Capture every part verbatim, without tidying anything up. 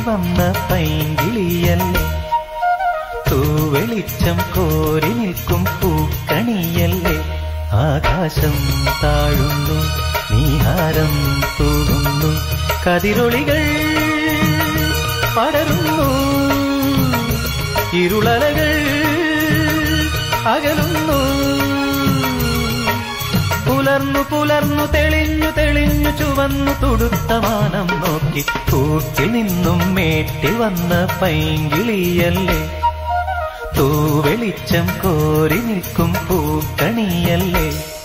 വന്ന പൈങ്കിളിയല്ലേ, തൂവെളിച്ചം കോരി നിൽക്കും പൂക്കണിയല്ലേ. ആകാശം താഴുന്നു, നീഹാരം തൂകുന്നു, കതിരൊളികൾ പടരുന്നു, ഇരുളലകൾ അകലുന്നു. പുലർന്നു പുലർന്നു തെളിഞ്ഞു തെളിഞ്ഞു ചുവന്നു തുടുത്ത മാനം നോക്കി കൂട്ടിൽ നിന്നും മേട്ടിൽ വന്ന പൈങ്കിളിയല്ലേ, തൂവെളിച്ചം കോരി നിൽക്കും പൂക്കണിയല്ലേ.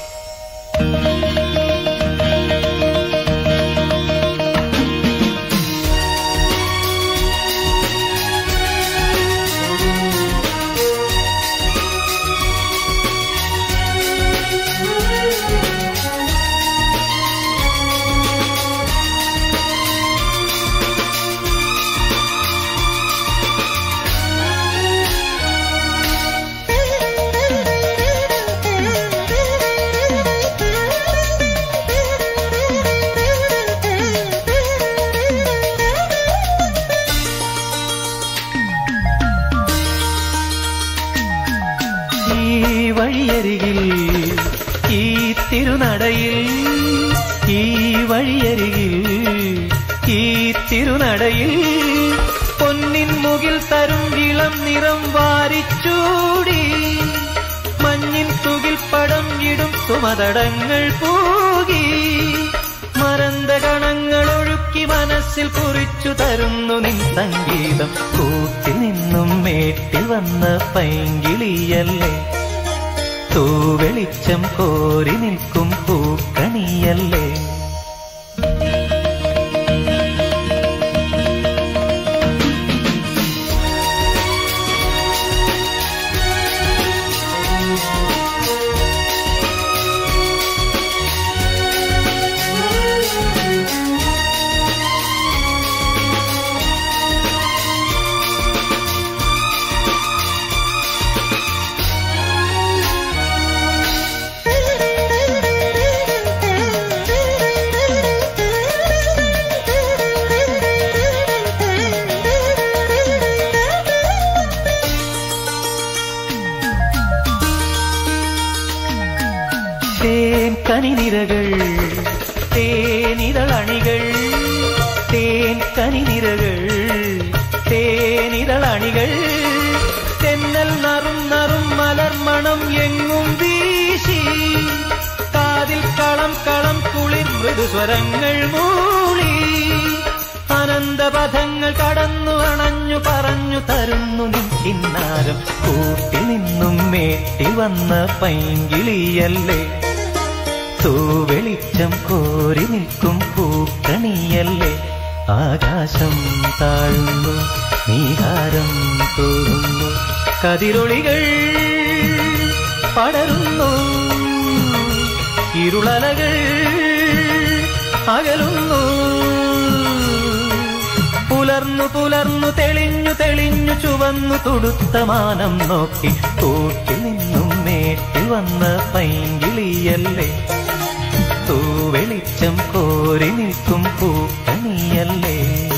ഈ വഴിയരികിൽ ഈ തിരുനടയിൽ, ഈ വഴിയരികിൽ ഈ തിരുനടയിൽ പൊന്നിൻ മുകിൽ തരും ഇളം നിറം വാരിച്ചൂടി, മഞ്ഞിൻ തുകിൽ പടം ഇടും സുമതടങ്ങൾ പൂകി, മരന്ത കണങ്ങൾ ഒഴുക്കി മനസ്സിൽ കുറിച്ചു തരുന്നു നിൻ സംഗീതം. കൂട്ടിൽ നിന്നും മേട്ടിൽ വന്ന പൈങ്കിളിയല്ലേ, തൂവെളിച്ചം കോരി നിൽക്കും പൂക്കണിയല്ലേ. തേൻ കനിനിരകൾ തേനിതളണികൾ, തേൻ കനിനിരകൾ തേനിതളണികൾ, തെന്നൽ നറും നറും മലർമണം എങ്ങും വീശി, കാതിൽ കളം കളം കുളിർ മൃദുസ്വരങ്ങൾ മൂളി, അനന്തപഥങ്ങൾ കടന്നു അണഞ്ഞു പറഞ്ഞു തരുന്നു നിൻ കിന്നാരം. കൂട്ടിൽ നിന്നും മേട്ടിൽ വന്ന പൈങ്കിളിയല്ലേ, തൂവെളിച്ചം കോരി നിൽക്കും പൂക്കണിയല്ലേ. ആകാശം താഴുന്നു, നീഹാരം തൂകുന്നു, കതിരൊളികൾ പടരുന്നു, ഇരുളലകൾ അകലുന്നു. പുലർന്നു പുലർന്നു തെളിഞ്ഞു തെളിഞ്ഞു ചുവന്നു തുടുത്ത മാനം നോക്കി കൂട്ടിൽ നിന്നും മേട്ടിൽ വന്ന പൈങ്കിളിയല്ലേ, തൂവെളിച്ചം കോരി നിൽക്കും പൂക്കണിയല്ലേ.